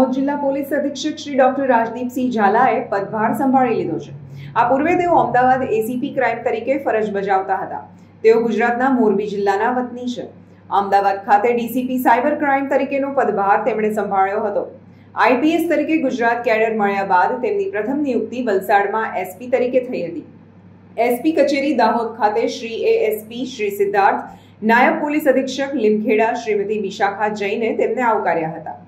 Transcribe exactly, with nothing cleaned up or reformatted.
દાહોદ જિલ્લા પોલીસ અધિક્ષક શ્રી ડોક્ટર રાજદીપસિંહ ઝાલાએ પદભાર સંભાળી લીધો છે। આ પૂર્વે તેઓ અમદાવાદ એસીપી ક્રાઇમ તરીકે ફરજ બજાવતા હતા। તેઓ ગુજરાતના મોરબી જિલ્લાના વતની છે। અમદાવાદ ખાતે ડીસીપી સાયબર ક્રાઇમ તરીકેનો પદભાર તેમણે સંભાળ્યો હતો। આઈપીએસ તરીકે ગુજરાત કેડર મળ્યા બાદ તેમની પ્રથમ નિયુક્તિ વલસાડમાં એસપી તરીકે થઈ હતી। એસપી કચેરી દાહોદ ખાતે શ્રી એએસપી શ્રી સિદ્ધાર્થ, નાયબ પોલીસ અધિક્ષક લીમખેડા શ્રીમતી વિશાખા જૈને તેમને આવકાર્યા હતા।